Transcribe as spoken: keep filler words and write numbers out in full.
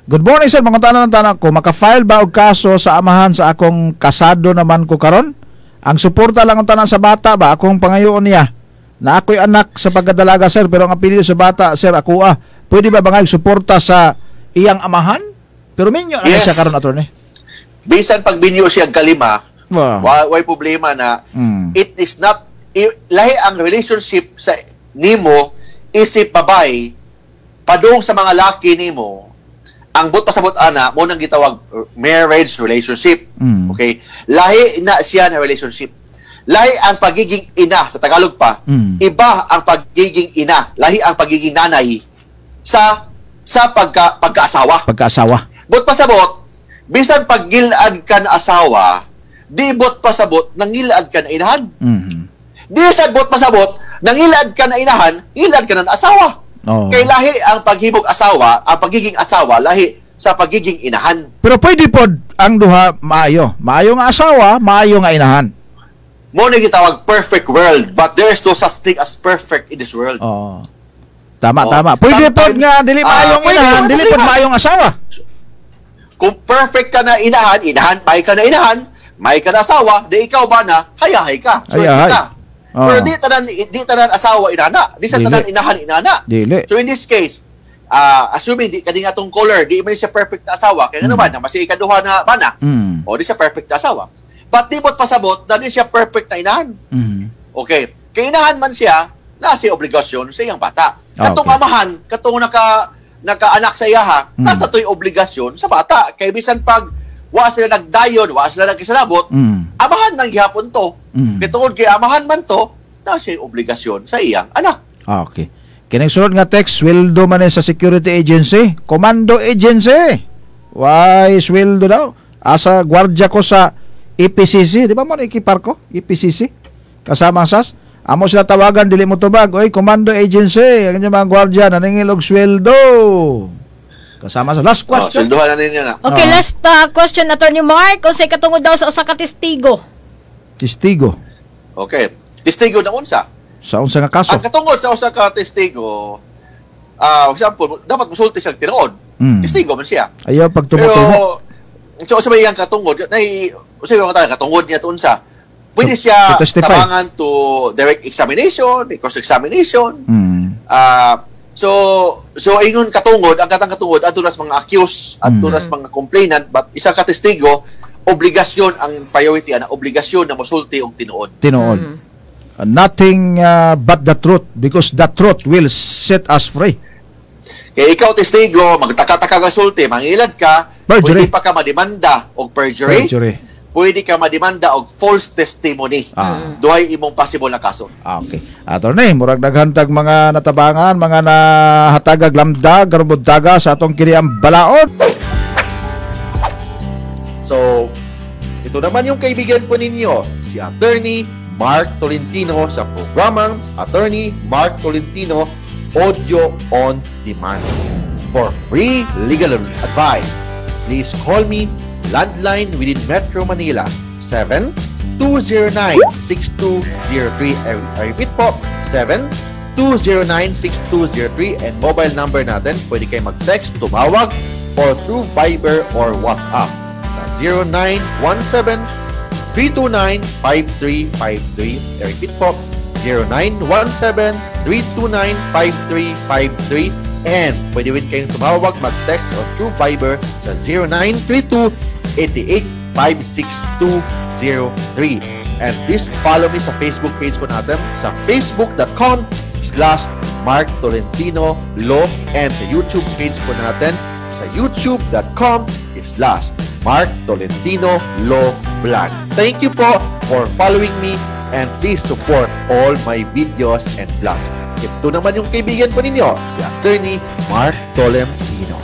Good morning sir, mga tanan ng tanan ko, maka-file ba og kaso sa amahan sa akong kasado naman ko karon? Ang suporta lang ang tanan sa bata ba akong pangayoon niya. Na ako'y anak sa pagkadalaga sir, pero ang apelyido sa bata sir ako ah. Pwede ba bangay suporta sa iyang amahan? Pero minyo Yes. ano siya karon attorney? Bisan pag binyo siya kalima, Wow. wa way problema na Mm. it is not i- lahi ang relationship sa nimo isip babay padung sa mga laki nimo. Ang but pasabot ana mo nang gitawag uh, marriage relationship. Mm. Okay? Lahi na siya na relationship. Lahi ang pagiging ina sa Tagalog pa. Mm. Iba ang pagiging ina, lahi ang pagiging nanay sa sa pagka pagkaasawa. Pagkaasawa. But pasabot, bisan pag gilad ka na asawa, di bot pasabot nang gilad ka na inahan. Mhm. Di sa bot pasabot nang gilad ka na inahan, gilad ka na asawa. Oh. Kay lahi ang paghibog asawa, ang pagiging asawa lahi sa pagiging inahan. Pero pwede pod ang duha maayo. Maayo nga asawa, maayo nga inahan. Mo na gitawag perfect world, but there is no such thing as perfect in this world. Oo. Tama, Oh. tama. Pwede pod Sometimes, nga dili ah, maayong pwede, inahan, wala dili problema. pod maayong asawa. Kung perfect ka na inahan, inahan, may ka na inahan, may ka na asawa, di ikaw ba na, hayahay ka. So, Hayahay. ka. Oh. Pero di tanan, di tanan asawa inana, di sa Dili. tanan inahan inana. Dili. So in this case, uh, assuming di kadi nga tong color, di man siya perfect na asawa, kaya nga Mm. naman, na masi ikaduha na bana, Mm. o di siya perfect na asawa. But di bot pasabot na di siya perfect na inahan. Mhm. Okay. Kaya inahan man siya, nasa obligasyon sa iyang bata. Ah, Katong okay. amahan, katong naka naka-anak sa iyaha, Mm. nasa to'y obligasyon sa bata. Kaya bisan pag wa sila nagdayon, wa sila nagkisalabot, Mm. amahan man gihapon to. Mm. Kaya tungod kay amahan man to, nasa obligasyon sa iyang anak. Ah, okay. Kining sunod nga text, sweldo man eh sa security agency, commando agency. Why sweldo daw? Asa gwardiya ko sa E P C C, di ba mo ikipar ko? E P C C. Kasama ang S A S. Amo sila tawagan, dili mo tubag. Oy, commando agency, ang inyong mga gwardiya naningil og sweldo. Kasama sa last Oh, question. silduhan na ninyo na. Ah. Okay, last uh, question, Attorney Mark. Kung say katungod daw sa usa ka testigo. Testigo. Okay. Testigo na unsa. Sa unsa nga kaso? Ang katungod sa usa ka testigo, ah, for example, dapat musulti siyang tinuod. Mm. Testigo man siya. Ayaw pag tumutumo. Pero, so, sa may iyang katungod, nay, sa iyang katungod niya ito unsa, pwede To- siya to testify. tabangan to direct examination, cross-examination. Mm. Ah, so, so ingon katungod, ang katang katungod, ato nas mga accused, ato Mm. nas mga complainant, but isa ka testigo, obligasyon ang priority, ana obligasyon na musulti og tinuod. Tinuod. Mm. Uh, nothing uh, but the truth, because the truth will set us free. Kaya ikaw testigo, magtaka-taka ka sulti, mangilad ka, Perjury. pwede pa ka mademanda og perjury, Perjury. pwede ka mademanda og false testimony. Ah. Duhay imong possible na kaso. Ah, okay. Attorney, murag naghantag mga natabangan, mga nahatagag lamdag, garubod-daga sa atong kiniang balaod. So, ito naman yung kaibigan po ninyo, si Attorney Mark Tolentino sa programang Attorney Mark Tolentino Audio on Demand. For free legal advice, please call me landline within Metro Manila seven two zero nine six two zero three. I, I repeat po, seven two zero nine six two zero three, and mobile number natin, pwede kayo mag-text, tumawag, or through Viber or WhatsApp sa zero nine one seven three two nine five three five three. I repeat po, zero nine one seven three two nine five three five three, and pwede rin kayong tumawag, mag-text or through Viber sa zero nine three two eight eight five six two zero three. And please follow me sa Facebook page po natin sa facebook.com slash Mark Tolentino Law, and sa YouTube page po natin sa youtube.com slash Mark Tolentino Law Blog. Thank you po for following me, and please support all my videos and vlogs. Ito naman yung kaibigan po ninyo, si Attorney Mark Tolentino.